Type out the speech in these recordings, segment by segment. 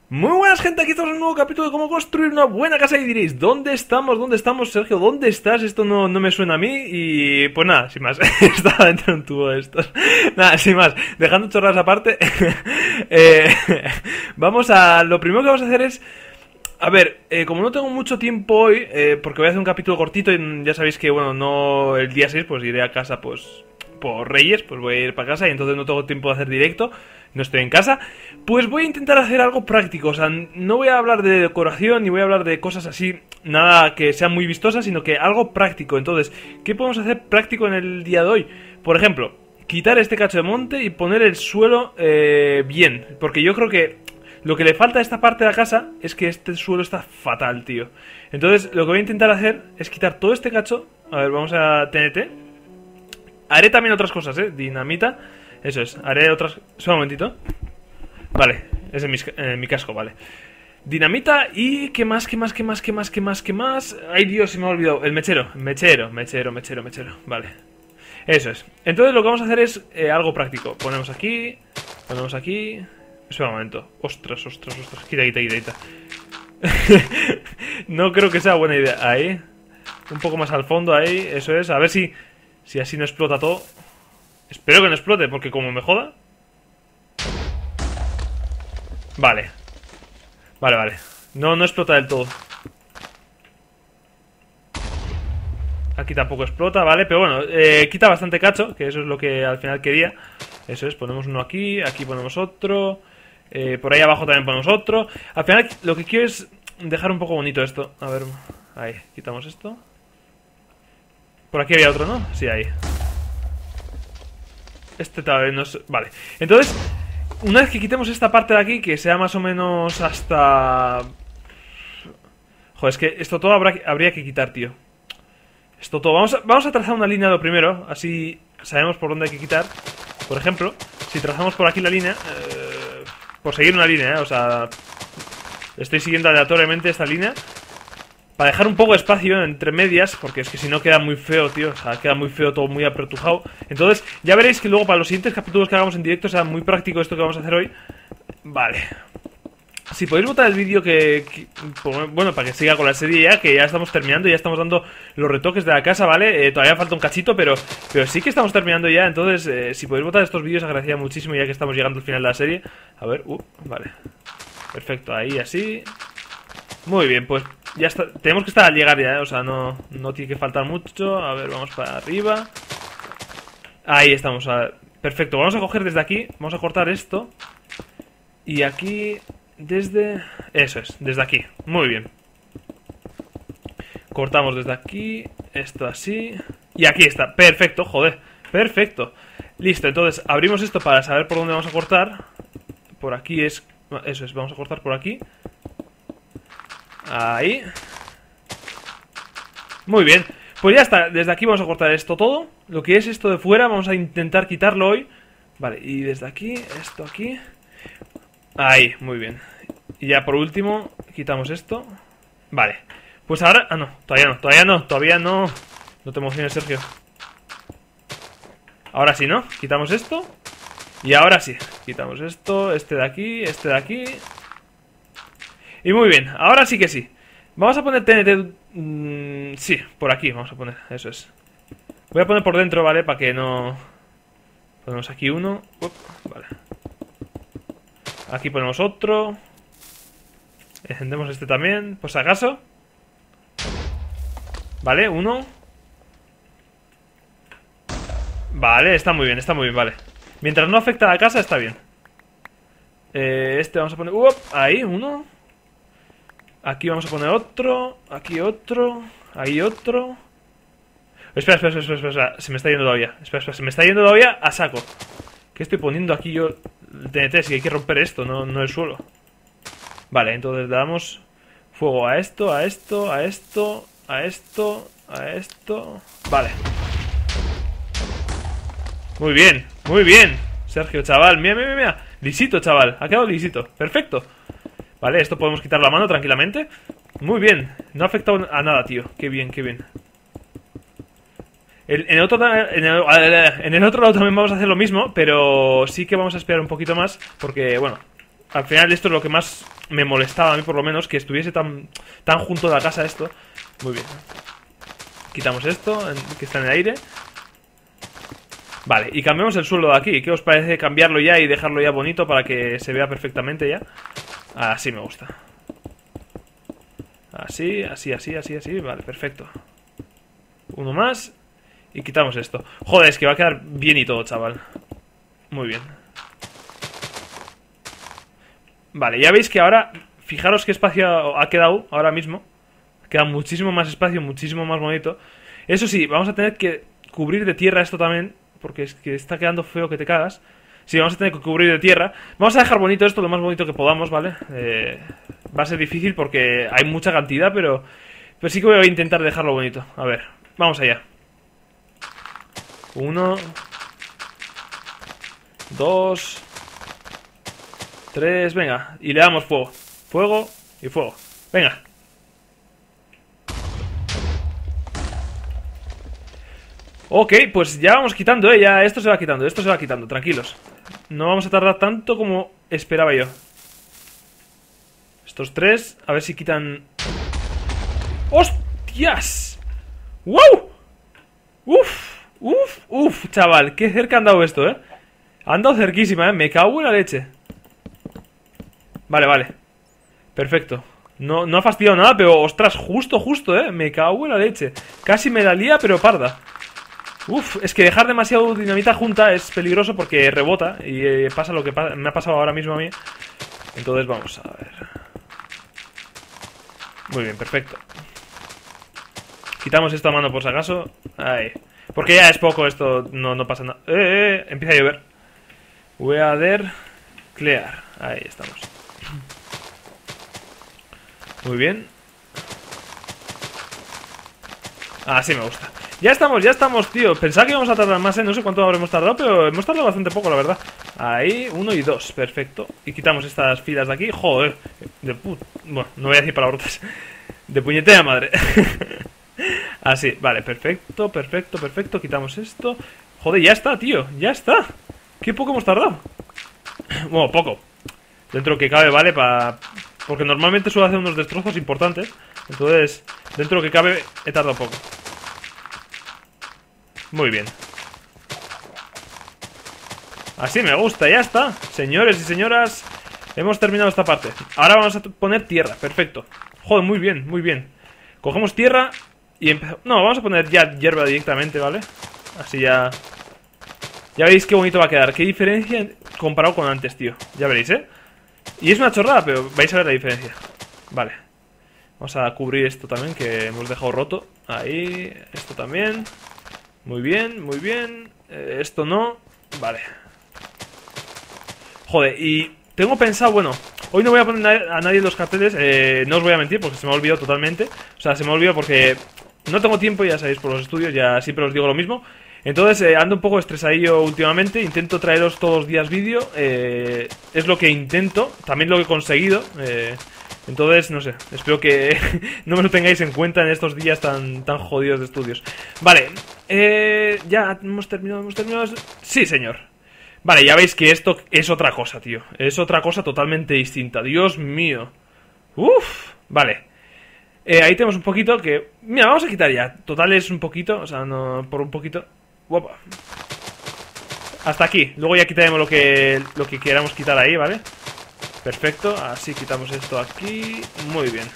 Muy buenas, gente, aquí estamos en un nuevo capítulo de cómo construir una buena casa. Y diréis, ¿dónde estamos? ¿Dónde estamos, Sergio? ¿Dónde estás? Esto no me suena a mí. Y pues nada, sin más. Estaba dentro de un tubo de estos. Nada, sin más, dejando chorras aparte. eh, Vamos a... Lo primero que vamos a hacer es... A ver, como no tengo mucho tiempo hoy, porque voy a hacer un capítulo cortito y ya sabéis que, bueno, no el día 6 pues iré a casa, pues por Reyes, pues voy a ir para casa y entonces no tengo tiempo de hacer directo, no estoy en casa, pues voy a intentar hacer algo práctico. O sea, no voy a hablar de decoración ni voy a hablar de cosas así, nada que sean muy vistosas, sino que algo práctico. Entonces, ¿qué podemos hacer práctico en el día de hoy? Por ejemplo, quitar este cacho de monte y poner el suelo bien, porque yo creo que lo que le falta a esta parte de la casa es que este suelo está fatal, tío. Entonces, lo que voy a intentar hacer es quitar todo este cacho. A ver, vamos a TNT. Haré también otras cosas, dinamita. Eso es, haré otras... Solo un momentito. Vale, es en mi casco, vale. Dinamita y... ¿Qué más? Ay, Dios, se me ha olvidado. El mechero. Mechero. Vale. Eso es. Entonces lo que vamos a hacer es algo práctico. Ponemos aquí. Espera un momento. Ostras. Quita. No creo que sea buena idea. Ahí. Un poco más al fondo, ahí. Eso es. A ver si así no explota todo. Espero que no explote, porque como me joda. Vale. No explota del todo. Aquí tampoco explota, vale. Pero bueno, quita bastante cacho, que eso es lo que al final quería. Eso es, ponemos uno aquí. Aquí ponemos otro. Por ahí abajo también ponemos otro. Al final lo que quiero es dejar un poco bonito esto. A ver, ahí, quitamos esto. Por aquí había otro, ¿no? Sí, ahí. Este tal vez no es... Vale, entonces, una vez que quitemos esta parte de aquí, que sea más o menos hasta... Joder, es que esto todo habría que quitar, tío. Esto todo... Vamos a trazar una línea lo primero, así sabemos por dónde hay que quitar. Por ejemplo, si trazamos por aquí la línea... por seguir una línea, o sea... Estoy siguiendo aleatoriamente esta línea para dejar un poco de espacio entre medias, porque es que si no queda muy feo, tío. O sea, queda muy feo, todo muy apretujado. Entonces, ya veréis que luego para los siguientes capítulos que hagamos en directo será muy práctico esto que vamos a hacer hoy. Vale. Si podéis votar el vídeo bueno, para que siga con la serie ya, que ya estamos terminando, ya estamos dando los retoques de la casa, ¿vale? Todavía falta un cachito, pero sí que estamos terminando ya. Entonces, si podéis votar estos vídeos, agradecería muchísimo, ya que estamos llegando al final de la serie. A ver, vale. Perfecto, ahí, así. Muy bien, pues ya está. Tenemos que estar al llegar ya, o sea, no tiene que faltar mucho. A ver, vamos para arriba. Ahí estamos, perfecto, vamos a coger desde aquí. Vamos a cortar esto. Y aquí, desde... Eso es, desde aquí, muy bien. Cortamos desde aquí. Esto así. Y aquí está, perfecto, joder. Perfecto, listo, entonces abrimos esto para saber por dónde vamos a cortar. Por aquí es... Eso es, vamos a cortar por aquí. Ahí. Muy bien, pues ya está. Desde aquí vamos a cortar esto todo. Lo que es esto de fuera vamos a intentar quitarlo hoy. Vale, y desde aquí, esto aquí. Ahí, muy bien. Y ya por último, quitamos esto. Vale, pues ahora... Ah, no, todavía no. No te emociones, Sergio. Ahora sí, ¿no? Quitamos esto. Y ahora sí, quitamos esto, este de aquí. Y muy bien, ahora sí que sí. Vamos a poner TNT... sí, por aquí vamos a poner, eso es. Voy a poner por dentro, ¿vale? Para que no... Ponemos aquí uno. Vale. Aquí ponemos otro. Encendemos este también, por si acaso. Vale, uno. Vale, está muy bien, vale. Mientras no afecta a la casa, está bien. Este vamos a poner... ahí, uno. Aquí vamos a poner otro. Aquí otro. Ahí otro. Espera. Se me está yendo todavía. Se me está yendo todavía a saco. ¿Qué estoy poniendo aquí yo? El TNT, si hay que romper esto, no el suelo. Vale, entonces le damos fuego a esto. Vale. Muy bien. Sergio, chaval, mira. Lisito, chaval, ha quedado lisito. Perfecto. Vale, esto podemos quitar la mano tranquilamente. Muy bien, no ha afectado a nada, tío. Qué bien. En el otro lado también vamos a hacer lo mismo, pero sí que vamos a esperar un poquito más, porque, bueno, al final esto es lo que más me molestaba a mí por lo menos que estuviese tan junto de la casa esto. Muy bien. Quitamos esto, que está en el aire. Vale, y cambiamos el suelo de aquí. ¿Qué os parece cambiarlo ya y dejarlo ya bonito para que se vea perfectamente ya? Así me gusta. Así, así, así, así, así. Vale, perfecto. Uno más. Y quitamos esto. Joder, es que va a quedar bien y todo, chaval. Muy bien. Vale, ya veis que ahora, fijaros qué espacio ha quedado ahora mismo. Queda muchísimo más espacio, muchísimo más bonito. Eso sí, vamos a tener que cubrir de tierra esto también, porque es que está quedando feo que te cagas. Sí, vamos a tener que cubrir de tierra. Vamos a dejar bonito esto, lo más bonito que podamos, ¿vale? Va a ser difícil porque hay mucha cantidad, pero sí que voy a intentar dejarlo bonito. A ver, vamos allá. 1, 2, 3, venga. Y le damos fuego. Fuego y fuego. Venga. Ok, pues ya vamos quitando, ya esto se va quitando, tranquilos. No vamos a tardar tanto como esperaba yo. Estos tres, a ver si quitan... ¡Hostias! ¡Wow! ¡Uf, chaval! Qué cerca han dado esto, Han dado cerquísima, me cago en la leche. Vale. Perfecto. No ha fastidiado nada, pero ostras, justo, me cago en la leche. Casi me la lía, pero parda. Uf, es que dejar demasiado dinamita junta es peligroso porque rebota. Y pasa lo que me ha pasado ahora mismo a mí. Entonces vamos a ver. Muy bien, perfecto. Quitamos esta mano por si acaso. Ahí. Porque ya es poco esto, no pasa nada. Empieza a llover. Weather clear. Ahí estamos. Muy bien. Así me gusta. Ya estamos, tío. Pensaba que íbamos a tardar más, no sé cuánto habremos tardado, pero hemos tardado bastante poco, la verdad. Ahí, 1 y 2, perfecto. Y quitamos estas filas de aquí. Joder, bueno, no voy a decir palabrotas. De puñetera madre. Así, vale, perfecto. Quitamos esto. Joder, ya está, tío, ya está. Qué poco hemos tardado. Bueno, poco. Dentro que cabe, vale, porque normalmente suelo hacer unos destrozos importantes. Entonces, dentro que cabe, he tardado poco. Muy bien. Así me gusta, ya está. Señores y señoras, hemos terminado esta parte. Ahora vamos a poner tierra, perfecto. Joder, muy bien. Cogemos tierra y empezamos. No, vamos a poner ya hierba directamente, ¿vale? Así ya... Ya veis qué bonito va a quedar. Qué diferencia comparado con antes, tío. Ya veréis, Y es una chorrada, pero vais a ver la diferencia. Vale. Vamos a cubrir esto también, que hemos dejado roto. Ahí, esto también. Muy bien. Esto no. Vale. Joder, y tengo pensado, bueno, hoy no voy a poner a nadie en los carteles. No os voy a mentir porque se me ha olvidado totalmente. O sea, se me ha olvidado porque no tengo tiempo, ya sabéis, por los estudios. Ya siempre os digo lo mismo. Entonces ando un poco estresadillo últimamente. Intento traeros todos los días vídeo. Es lo que intento. También lo que he conseguido. Entonces, no sé, espero que no me lo tengáis en cuenta en estos días tan jodidos de estudios. Vale, ya hemos terminado. Sí, señor. Vale, ya veis que esto es otra cosa, tío. Es otra cosa totalmente distinta. Dios mío. Uf, vale. Ahí tenemos un poquito que... Mira, vamos a quitar ya. Total es un poquito, o sea, no por un poquito. Guapa. Hasta aquí. Luego ya quitaremos lo que queramos quitar ahí, ¿vale? Perfecto, así quitamos esto aquí. Muy bien.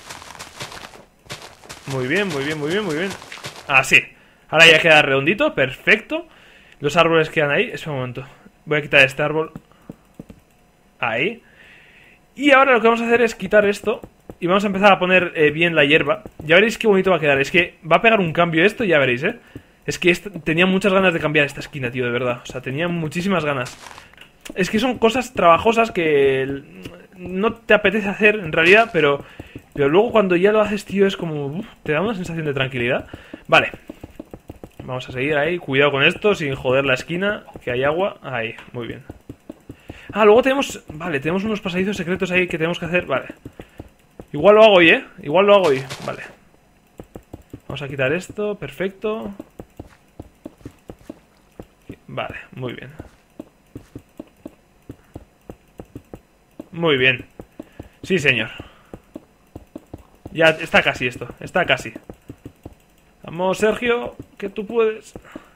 Muy bien. Así. Ahora ya queda redondito, perfecto. Los árboles quedan ahí. Espera un momento. Voy a quitar este árbol. Ahí. Y ahora lo que vamos a hacer es quitar esto. Y vamos a empezar a poner bien la hierba. Ya veréis qué bonito va a quedar. Es que va a pegar un cambio esto, ya veréis, Es que tenía muchas ganas de cambiar esta esquina, tío, de verdad. O sea, tenía muchísimas ganas. Es que son cosas trabajosas que no te apetece hacer en realidad, pero luego cuando ya lo haces, tío, es como... te da una sensación de tranquilidad. Vale. Vamos a seguir ahí. Cuidado con esto, sin joder la esquina, que hay agua. Ahí, muy bien. Ah, luego tenemos... Vale, tenemos unos pasadizos secretos ahí que tenemos que hacer. Vale. Igual lo hago hoy, Igual lo hago hoy. Vale. Vamos a quitar esto, perfecto. Vale, muy bien. Muy bien. Sí, señor. Ya está casi esto, está casi. Vamos, Sergio, que tú puedes.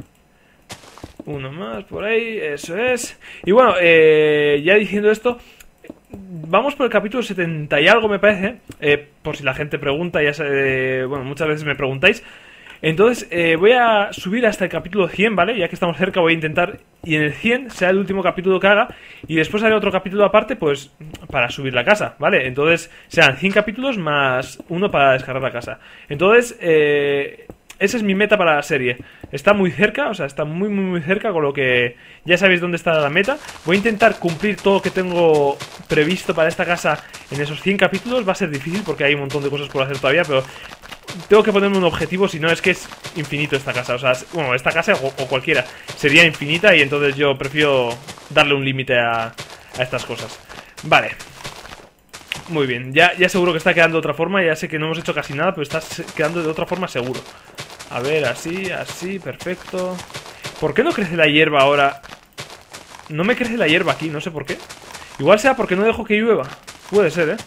Uno más por ahí, eso es. Y bueno, ya diciendo esto, vamos por el capítulo 70 y algo, me parece. Por si la gente pregunta, ya bueno, muchas veces me preguntáis. Entonces, voy a subir hasta el capítulo 100, ¿vale? Ya que estamos cerca, voy a intentar, y en el 100 sea el último capítulo que haga, y después haré otro capítulo aparte, pues, para subir la casa, ¿vale? Entonces, sean 100 capítulos más uno para descargar la casa. Entonces, esa es mi meta para la serie. Está muy cerca, o sea, está muy, muy, muy cerca, con lo que ya sabéis dónde está la meta. Voy a intentar cumplir todo lo que tengo previsto para esta casa en esos 100 capítulos. Va a ser difícil porque hay un montón de cosas por hacer todavía, pero tengo que ponerme un objetivo, si no es que es infinito esta casa. O sea, bueno, esta casa o cualquiera sería infinita y entonces yo prefiero darle un límite a estas cosas. Vale. Muy bien, ya seguro que está quedando de otra forma. Ya sé que no hemos hecho casi nada, pero está quedando de otra forma seguro. A ver, así, así, perfecto. ¿Por qué no crece la hierba ahora? No me crece la hierba aquí, no sé por qué. Igual sea porque no dejo que llueva. Puede ser, ¿eh?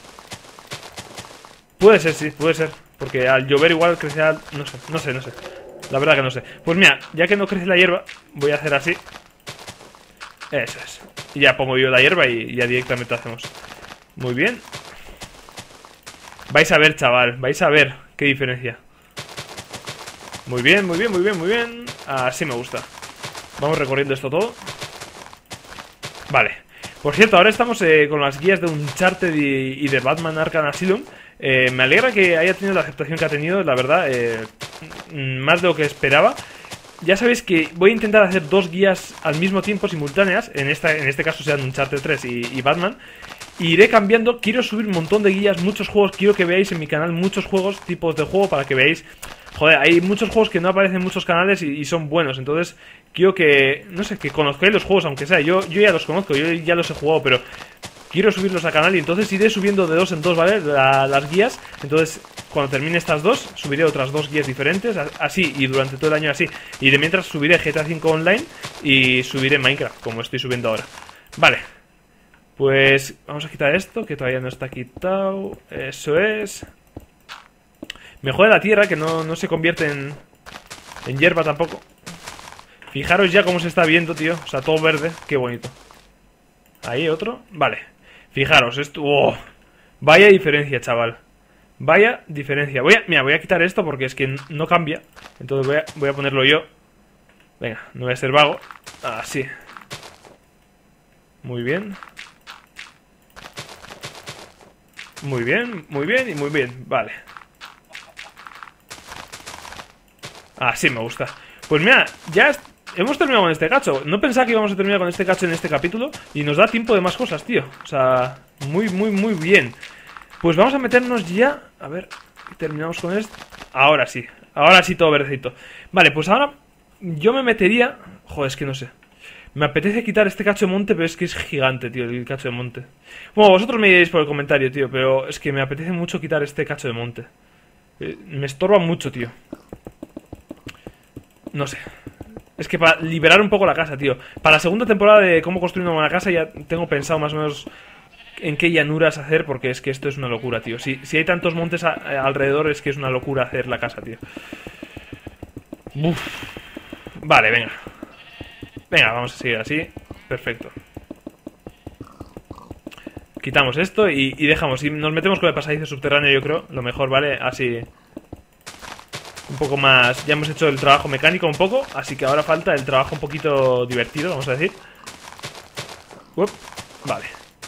Puede ser, sí, puede ser. Porque al llover igual crecerá... No sé. La verdad que no sé. Pues mira, ya que no crece la hierba, voy a hacer así. Eso es. Y ya pongo yo la hierba y ya directamente hacemos. Muy bien. Vais a ver, chaval, vais a ver qué diferencia. Muy bien, muy bien, muy bien, muy bien. Así me gusta. Vamos recorriendo esto todo. Vale. Por cierto, ahora estamos con las guías de Uncharted y de Batman Arkham Asylum. Me alegra que haya tenido la aceptación que ha tenido, la verdad. Más de lo que esperaba. Ya sabéis que voy a intentar hacer dos guías al mismo tiempo, simultáneas. En este caso sean Uncharted 3 y Batman. Y iré cambiando, quiero subir un montón de guías, muchos juegos, quiero que veáis en mi canal muchos juegos, tipos de juego, para que veáis. Joder, hay muchos juegos que no aparecen en muchos canales y son buenos, entonces quiero que, no sé, que conozcáis los juegos, aunque sea, yo ya los conozco, yo ya los he jugado, pero quiero subirlos al canal y entonces iré subiendo de dos en dos, ¿vale? Las guías, entonces cuando termine estas dos, subiré otras dos guías diferentes, así, y durante todo el año así, y de mientras subiré GTA V Online y subiré Minecraft, como estoy subiendo ahora. Vale. Pues vamos a quitar esto, que todavía no está quitado. Eso es. Me jode la tierra, que no se convierte en hierba tampoco. Fijaros ya cómo se está viendo, tío. O sea, todo verde, qué bonito. Ahí otro, vale. Fijaros, esto... ¡Oh! Vaya diferencia, chaval. Vaya diferencia. Mira, voy a quitar esto porque es que no cambia. Entonces voy a ponerlo yo. Venga, no voy a ser vago. Así. Muy bien. Muy bien, muy bien y muy bien, vale. Así me gusta. Pues mira, ya hemos terminado con este cacho. No pensaba que íbamos a terminar con este cacho en este capítulo. Y nos da tiempo de más cosas, tío. O sea, muy, muy, muy bien. Pues vamos a meternos ya. A ver, terminamos con esto. Ahora sí todo verdecito. Vale, pues ahora yo me metería... Joder, es que no sé. Me apetece quitar este cacho de monte, pero es que es gigante, tío, el cacho de monte. Bueno, vosotros me diréis por el comentario, tío, pero es que me apetece mucho quitar este cacho de monte. Me estorba mucho, tío. No sé. Es que para liberar un poco la casa, tío. Para la segunda temporada de cómo construir una buena casa ya tengo pensado más o menos en qué llanuras hacer, porque es que esto es una locura, tío. Si hay tantos montes alrededor es que es una locura hacer la casa, tío. Uf. Vale, venga. Venga, vamos a seguir así. Perfecto. Quitamos esto y dejamos. Y nos metemos con el pasadizo subterráneo, yo creo. Lo mejor, ¿vale? Así. Un poco más. Ya hemos hecho el trabajo mecánico un poco. Así que ahora falta el trabajo un poquito divertido, vamos a decir. Vale.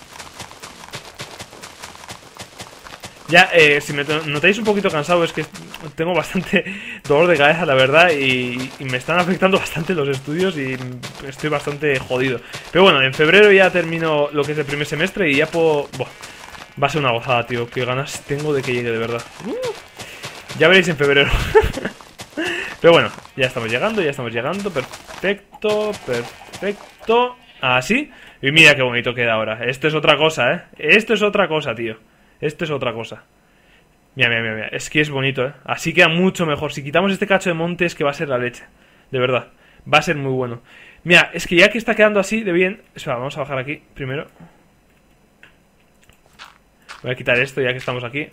Ya, si me notáis un poquito cansado es que tengo bastante dolor de cabeza, la verdad, y me están afectando bastante los estudios y estoy bastante jodido. Pero bueno, en febrero ya termino lo que es el primer semestre y ya puedo... Buah, va a ser una gozada, tío. Qué ganas tengo de que llegue, de verdad. Ya veréis en febrero. Pero bueno, ya estamos llegando. Perfecto, perfecto. Así. Y mira qué bonito queda ahora. Esto es otra cosa, ¿eh? Esto es otra cosa, tío. Esto es otra cosa. Mira, mira, mira, mira. Es que es bonito, ¿eh? Así queda mucho mejor. Si quitamos este cacho de monte es que va a ser la leche. De verdad. Va a ser muy bueno. Mira, es que ya que está quedando así de bien... Espera, vamos a bajar aquí primero. Voy a quitar esto ya que estamos aquí.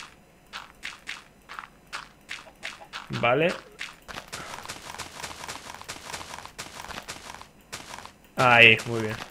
Vale. Ahí, muy bien.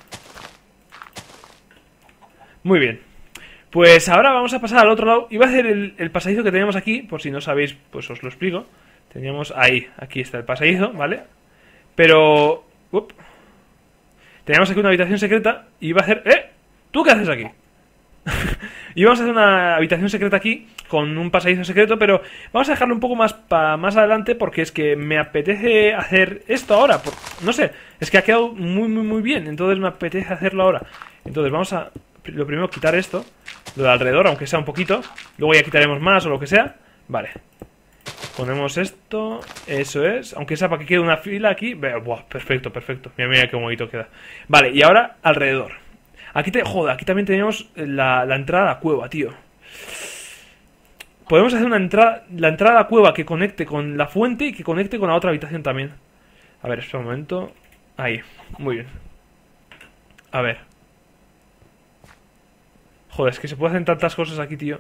Muy bien. Pues ahora vamos a pasar al otro lado. Iba a hacer el pasadizo que teníamos aquí. Por si no sabéis, pues os lo explico. Teníamos ahí, aquí está el pasadizo, ¿vale? Pero... teníamos aquí una habitación secreta. Y iba a hacer... ¿Tú qué haces aquí? Y vamos a hacer una habitación secreta aquí con un pasadizo secreto, pero vamos a dejarlo un poco más más adelante porque es que me apetece hacer esto ahora. No sé, es que ha quedado muy bien, entonces me apetece hacerlo ahora. Entonces vamos a, lo primero, quitar esto, lo de alrededor, aunque sea un poquito. Luego ya quitaremos más o lo que sea. Vale. Ponemos esto, eso es, aunque sea para que quede una fila aquí. Buah, perfecto, perfecto. Mira qué bonito queda. Vale, y ahora alrededor. Aquí joder, aquí también tenemos la entrada a la cueva, tío. Podemos hacer la entrada a la cueva que conecte con la fuente y que conecte con la otra habitación también. A ver, espera un momento. Ahí, muy bien. A ver. Joder, es que se pueden hacer tantas cosas aquí, tío.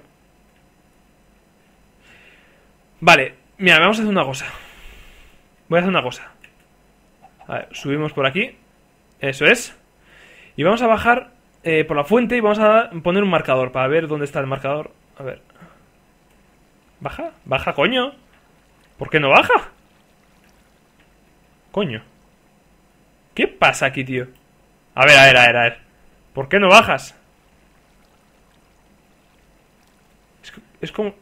Vale, mira, vamos a hacer una cosa. Voy a hacer una cosa. A ver, subimos por aquí. Eso es. Y vamos a bajar por la fuente y vamos a poner un marcador para ver dónde está el marcador. A ver. ¿Baja? ¿Baja, coño? ¿Por qué no baja? Coño. ¿Qué pasa aquí, tío? A ver. ¿Por qué no bajas? Es como...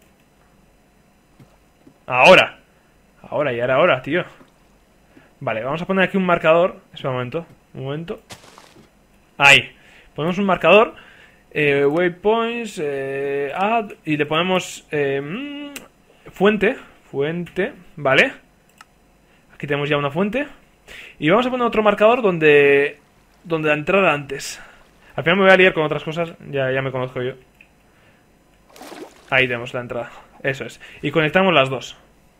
Ahora, ya era hora, tío. Vale, vamos a poner aquí un marcador. Espera un momento. Ahí, ponemos un marcador. Waypoints, add. Y le ponemos fuente, vale. Aquí tenemos ya una fuente. Y vamos a poner otro marcador donde la entrada antes. Al final me voy a liar con otras cosas. Ya me conozco yo. Ahí tenemos la entrada. Eso es. Y conectamos las dos.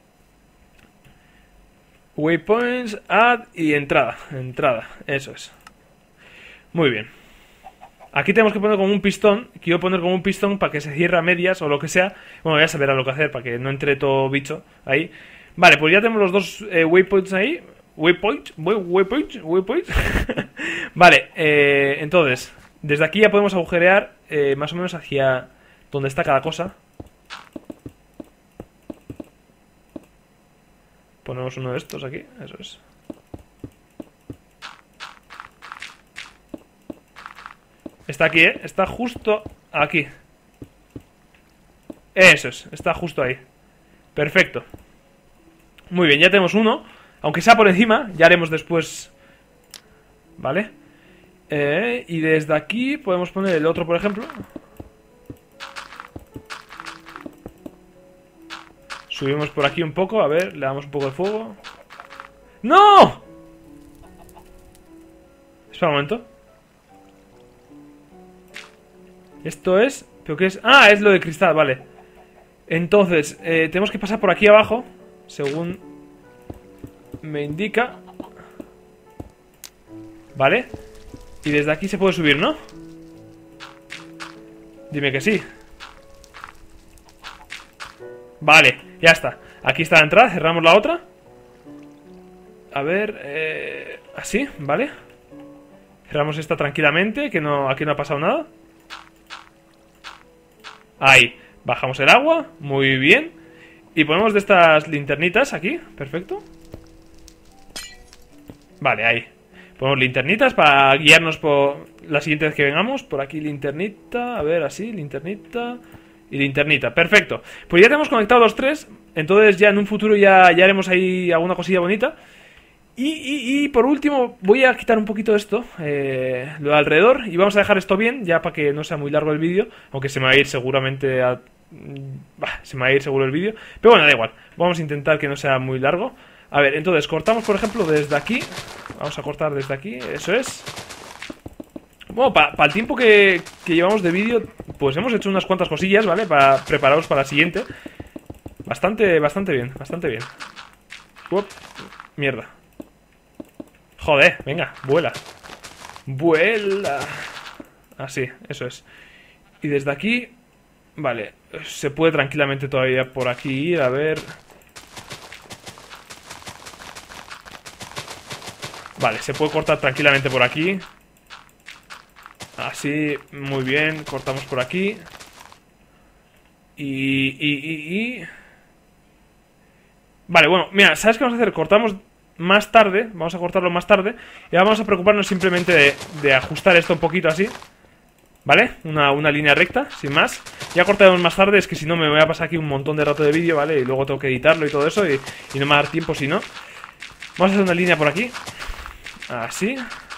Waypoints, add y entrada. Eso es. Muy bien. Aquí tenemos que poner como un pistón. Quiero poner como un pistón para que se cierre a medias o lo que sea. Bueno, ya se verá lo que hacer para que no entre todo bicho ahí. Vale, pues ya tenemos los dos waypoints ahí. Waypoints. Vale, entonces, desde aquí ya podemos agujerear más o menos hacia donde está cada cosa. Ponemos uno de estos aquí, eso es. Está aquí, está justo aquí. Eso es, está justo ahí. Perfecto. Muy bien, ya tenemos uno. Aunque sea por encima, ya haremos después. Vale. Y desde aquí podemos poner el otro, por ejemplo. Subimos por aquí un poco, a ver, le damos un poco de fuego. ¡No! Espera un momento. Esto es... ¿Pero qué es? Ah, es lo de cristal, vale. Entonces, tenemos que pasar por aquí abajo, según me indica. Vale. Y desde aquí se puede subir, ¿no? Dime que sí. Vale, ya está. Aquí está la entrada, cerramos la otra. A ver, así, vale. Cerramos esta tranquilamente, que no, aquí no ha pasado nada. Ahí, bajamos el agua, muy bien. Y ponemos de estas linternitas aquí, perfecto. Vale, ahí. Ponemos linternitas para guiarnos por la siguiente vez que vengamos. Por aquí linternita, a ver, así, linternita y linternita, perfecto. Pues ya tenemos conectados los tres. Entonces ya en un futuro ya haremos ahí alguna cosilla bonita. Y por último voy a quitar un poquito esto, lo de alrededor. Y vamos a dejar esto bien, ya para que no sea muy largo el vídeo. Aunque se me va a ir seguramente se me va a ir seguro el vídeo. Pero bueno, da igual, vamos a intentar que no sea muy largo. A ver, entonces cortamos por ejemplo desde aquí. Vamos a cortar desde aquí, eso es. Bueno, para el tiempo que llevamos de vídeo, pues hemos hecho unas cuantas cosillas, ¿vale? Para prepararos para la siguiente. Bastante bien, bastante bien. Mierda. Joder, venga, vuela. Vuela. Así, eso es. Y desde aquí Vale, se puede tranquilamente todavía por aquí ir, a ver. Vale, se puede cortar tranquilamente por aquí. Así, muy bien, cortamos por aquí. Vale, bueno, mira, ¿sabes qué vamos a hacer? Cortamos más tarde, vamos a cortarlo más tarde. Y ahora vamos a preocuparnos simplemente de ajustar esto un poquito así. ¿Vale? Una línea recta, sin más. Ya cortaremos más tarde, es que si no me voy a pasar aquí un montón de rato de vídeo, ¿vale? Y luego tengo que editarlo y todo eso y no me va a dar tiempo si no. Vamos a hacer una línea por aquí. Así.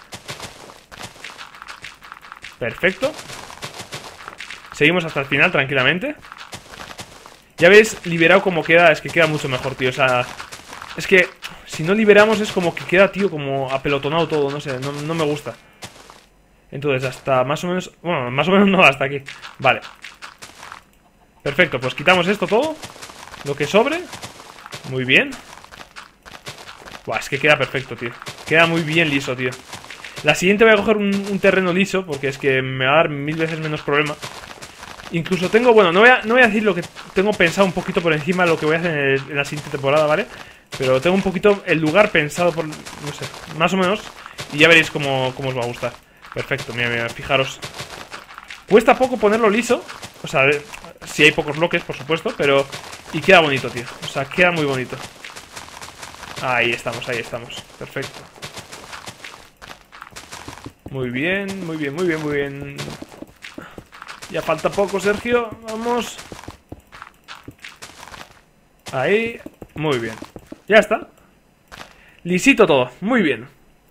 Perfecto. Seguimos hasta el final tranquilamente. Ya veis, liberado como queda, es que queda mucho mejor, tío. O sea, es que si no liberamos es como que queda, tío, como apelotonado todo, no sé, no me gusta. Entonces hasta más o menos... Bueno, más o menos no, hasta aquí. Vale. Perfecto, pues quitamos esto todo. Lo que sobre. Muy bien. Buah, es que queda perfecto, tío. Queda muy bien liso, tío. La siguiente voy a coger un terreno liso, porque es que me va a dar 1000 veces menos problema. Incluso tengo... Bueno, no voy a decir lo que tengo pensado un poquito por encima de lo que voy a hacer en la siguiente temporada, ¿vale? Pero tengo un poquito el lugar pensado por... No sé, más o menos. Y ya veréis cómo os va a gustar. Perfecto, mira, fijaros. Cuesta poco ponerlo liso. O sea, si hay pocos bloques, por supuesto, pero... Y queda bonito, tío. O sea, queda muy bonito. Ahí estamos, perfecto. Muy bien, muy bien, muy bien, muy bien. Ya falta poco, Sergio. Vamos. Ahí, muy bien. Ya está. Lisito todo, muy bien.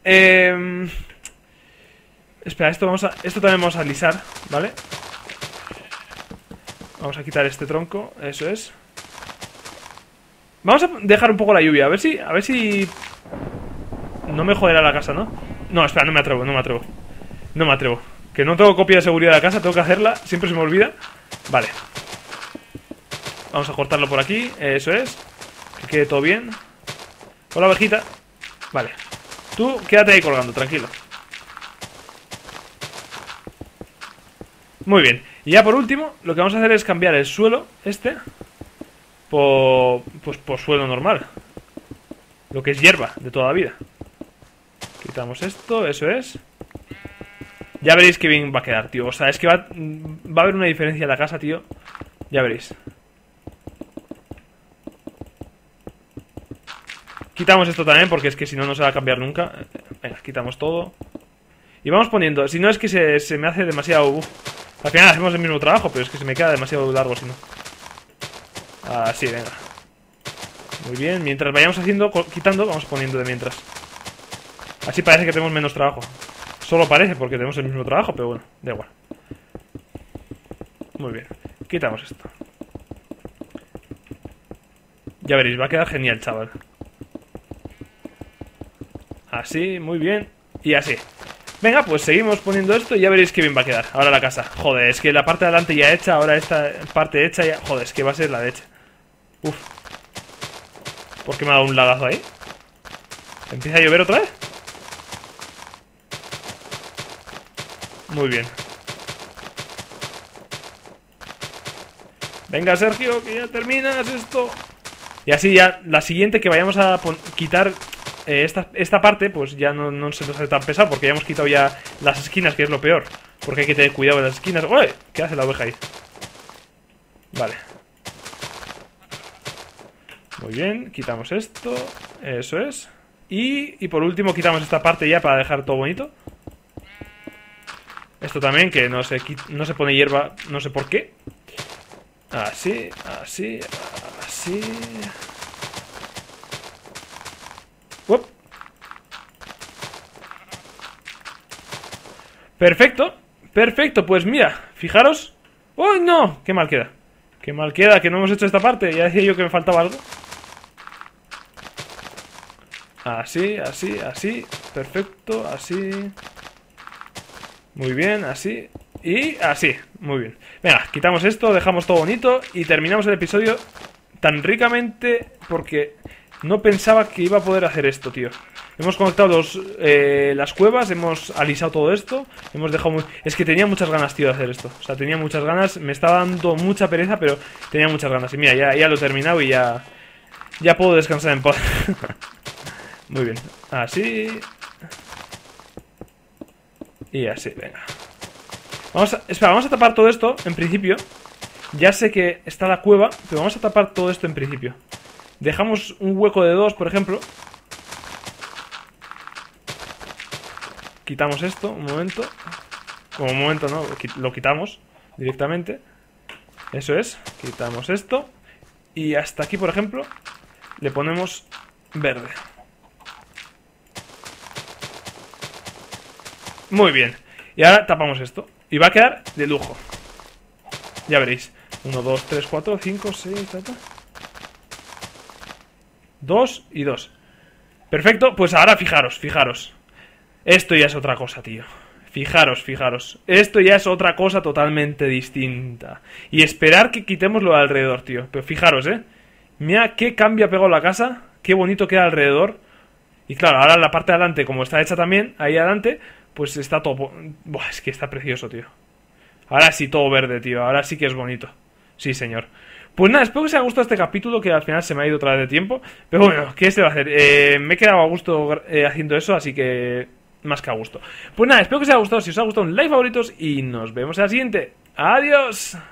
Espera, esto también vamos a alisar, ¿vale? Vamos a quitar este tronco, eso es. Vamos a dejar un poco la lluvia, a ver si no me joderá la casa, ¿no? No, espera, no me atrevo. Que no tengo copia de seguridad de la casa, tengo que hacerla, siempre se me olvida. Vale. Vamos a cortarlo por aquí, eso es. Que quede todo bien. Hola, ovejita. Vale. Tú quédate ahí colgando, tranquilo. Muy bien, y ya por último, lo que vamos a hacer es cambiar el suelo, por suelo normal. Lo que es hierba, de toda la vida. Quitamos esto, eso es. Ya veréis que bien va a quedar, tío. O sea, es que va a haber una diferencia en la casa, tío. Ya veréis. Quitamos esto también, porque es que si no, no se va a cambiar nunca. Venga, quitamos todo. Y vamos poniendo, si no es que se me hace demasiado... Al final hacemos el mismo trabajo, pero es que se me queda demasiado largo si no. Así, venga. Muy bien, mientras vayamos quitando, vamos poniendo de mientras. Así parece que tenemos menos trabajo. Solo parece porque tenemos el mismo trabajo, pero bueno, da igual. Muy bien, quitamos esto. Ya veréis, va a quedar genial, chaval. Así, muy bien. Y así. Venga, pues seguimos poniendo esto y ya veréis que bien va a quedar. Ahora la casa. Joder, es que la parte de adelante ya hecha, ahora esta parte hecha ya... Joder, es que va a ser la leche. Uf. ¿Por qué me ha dado un lagazo ahí? ¿Empieza a llover otra vez? Muy bien. Venga, Sergio, que ya terminas esto. Y así ya, la siguiente que vayamos a quitar... esta parte, pues ya no se nos hace tan pesado, porque ya hemos quitado ya las esquinas, que es lo peor. Porque hay que tener cuidado de las esquinas. ¡Uy! ¿Qué hace la oveja ahí? Vale. Muy bien, quitamos esto. Eso es. Y por último quitamos esta parte ya para dejar todo bonito. Esto también, que no se pone hierba, no sé por qué. Así, así, así... ¡Up! Perfecto, perfecto, pues mira, fijaros. ¡Uy, no! ¡Qué mal queda! ¡Qué mal queda que no hemos hecho esta parte! Ya decía yo que me faltaba algo. Así, así, así. Perfecto, así. Muy bien, así. Y así, muy bien. Venga, quitamos esto, dejamos todo bonito y terminamos el episodio tan ricamente porque No pensaba que iba a poder hacer esto, tío. Hemos conectado las cuevas, hemos alisado todo esto. Hemos dejado Es que tenía muchas ganas, tío, de hacer esto. O sea, tenía muchas ganas. Me estaba dando mucha pereza, pero tenía muchas ganas. Y mira, ya lo he terminado y ya puedo descansar en paz. Muy bien. Así. Y así, venga. Espera, vamos a tapar todo esto, en principio. Ya sé que está la cueva, pero vamos a tapar todo esto en principio. Dejamos un hueco de 2, por ejemplo. Quitamos esto, un momento. Como un momento, ¿no? Lo quitamos directamente. Eso es, quitamos esto. Y hasta aquí, por ejemplo, le ponemos verde. Muy bien. Y ahora tapamos esto. Y va a quedar de lujo. Ya veréis. 1, 2, 3, 4, 5, 6, 2 y 2. Perfecto, pues ahora fijaros. Esto ya es otra cosa, tío. Fijaros. Esto ya es otra cosa totalmente distinta. Y esperar que quitemos lo de alrededor, tío. Pero fijaros, mira qué cambio ha pegado la casa. Qué bonito queda alrededor. Y claro, ahora la parte de adelante, como está hecha también, ahí adelante, pues está todo... Buah, es que está precioso, tío. Ahora sí, todo verde, tío. Ahora sí que es bonito. Sí, señor. Pues nada, espero que os haya gustado este capítulo, que al final se me ha ido otra vez de tiempo. Pero bueno, ¿qué se va a hacer? Me he quedado a gusto haciendo eso, así que... más que a gusto. Pues nada, espero que os haya gustado. Si os ha gustado, un like, favoritos. Y nos vemos en la siguiente. ¡Adiós!